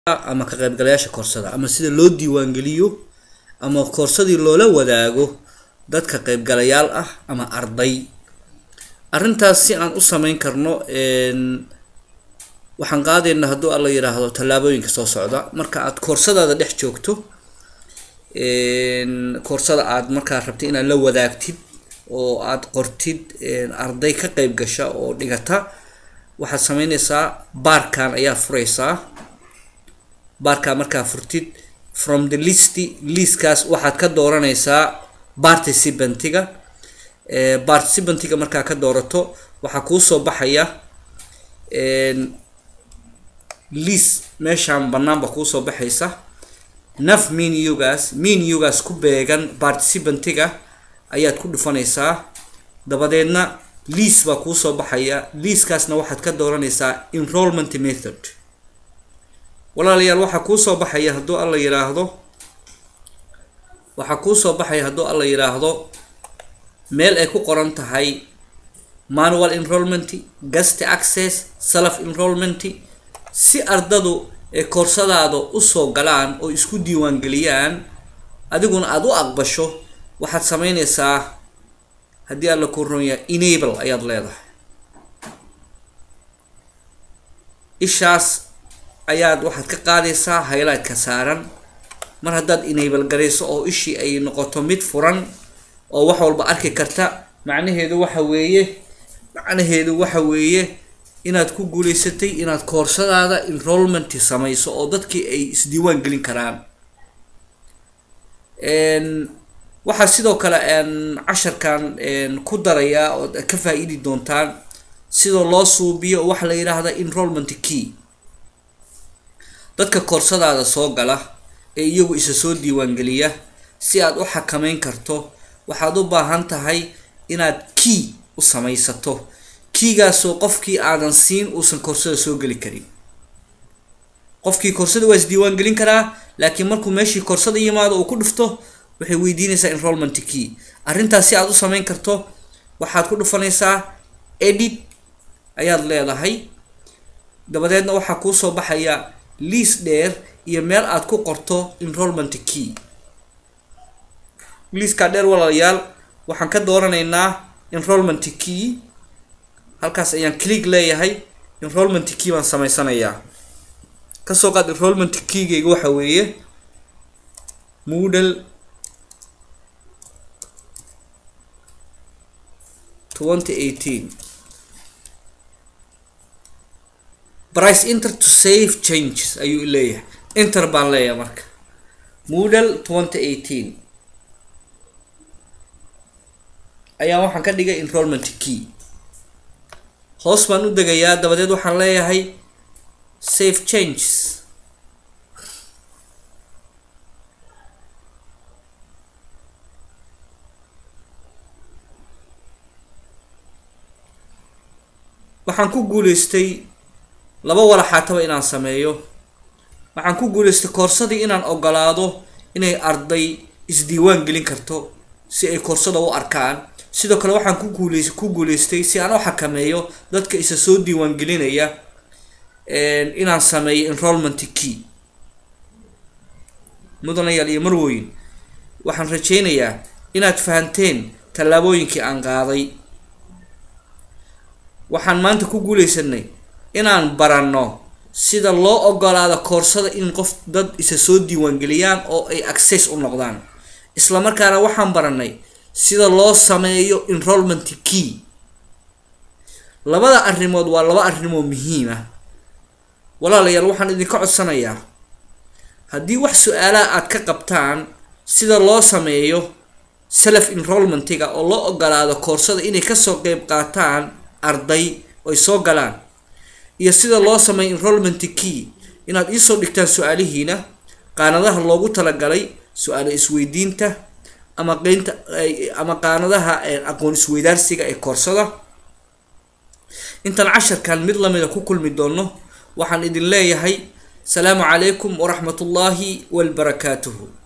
ama ka qaybgalayaasha koorsada ama sida loo diiwaan geliyo ama koorsadii loola wadaago dadka qaybgalayaal ah ama arday. Arrintaas si aan u sameyn karno waxaan qaadaynaa hadduu alla yiraahdo tallaabooyinka soo socda. Marka aad koorsadaada dhex joogto koorsada aad markaa rabtay inaad la wadaagtid oo aad qortid arday ka qayb gasha oo dhigata, waxaad sameynaysaa baarkan ayaa furaysaa. baarka markaa furtid from the listkaas waxaad ka dooranaysaa participantiga. Participantiga markaa ka doorato waxaa kuu soo baxaya list meeshaan banaanba kuu soo baxaysa. naf menugaas ku beegan participantiga ayaad ku dhufanaysaa, dabadeedna list baa kuu soo baxaya. listkaasna waxaad ka dooranaysaa enrollment method. walaalayaal waxaa kuu soo baxaya hadduu alla yiraahdo meel ay ku qoran tahay manual enrollment, guest access, self enrollment. si ardadu ee koorsadaada u soo galaan oo isku diiwaan geliyaan adiguna aad u aqbasho, waxaad sameynaysaa haddii alla ku roon yahay enable ayaad leedahay. ishaas ayaad waxaad ka qaadaysaa highlight ka saaran. mar haddaad enable garayso oo ishii ay noqoto mid furan oo wax walba arki karta, macnaheedu waxa weeye inaad ku guuleysatay inaad koorsadaada enrollment samayso oo dadkii ay isdiiwaan gelin karaan. waxaa sidoo kale casharkan ku darayaa oo ka faa'iidi doontaan sida loo suubiyo waxa la yiraahdo enrollment key. dadka koorsadaada soo gala ee iyagu isa soo diiwaan geliya, si aad u xakameyn karto waxaad u baahan tahay inaad key u samaysato. keygaasoo qofkii aadan siin uusan koorsada soo geli karin. qofkii koorsada waa isdiiwaan gelin karaa, laakiin markuu meeshii koorsada yimaado uu ku dhufto waxay weydiinaysaa enrollment key. arrintaas si aad u sameyn karto waxaad ku dhufanaysaa edit ayaad leedahay, dabadeedna waxaa kuu soo baxaya list dheer iyo meel aad ku qorto enrollment key. listka dheer walaalayaal waxaan ka dooranaynaa enrollment key. halkaas ayaan click leeyahay, enrollment key baan samaysanayaa. kasoo qaad enrollment keygayga waxa weeye Moodle 2018 price enter to save changes ayuu leeyahay. enter baan leeyahay marka Moodle 2018 ayaa waxaan ka dhigay enrollment key. hoos baan u degayaa, dabadeed waxaan leeyahay save changes. waxaan ku guuleystay laba walaxaataba inaan sameeyo. waxaan ku guuleystay koorsadii inaan ogolaado inay arday isdiiwaan gelin karto si ay koorsada u arkaan. sidoo kale waxaan ku guuleystay si aan u xakameeyo dadka isa soo diiwaan gelinaya inaan sameeyo enrollment key. mudanayaal iyo marwooyin, waxaan rajaynayaa inaad fahanteen tallaabooyinkii aan qaaday. waxaan maanta ku guuleysanay inaan baranno sida loo ogolaado koorsada in dad isa soo diiwaan geliyaan oo ay access u noqdaan. isla markaana waxaan baranay sida loo sameeyo enrollment key. labada arrimood waa laba arrimood muhiim ah. walaalayaal waxaan idinka codsanayaa haddii wax su'aalaha aad ka qabtaan sida loo sameeyo self enrollmentiga oo loo ogolaado koorsada inay kasoo qayb qaataan arday oy soo galaan, iyo sida loo sameeyo enrollment key, inaad iisoo dhigtaan su-aalihiina qaanadaha loogu talagalay su-aalo isweydiinta ama qaanadaha aqoon isweydaarsiga ee koorsada. intaan casharkan mid lamida ku kulmi doono waxaan idin leeyahay salaamu calaykum waraxmatullaahi wabarakaatuhu.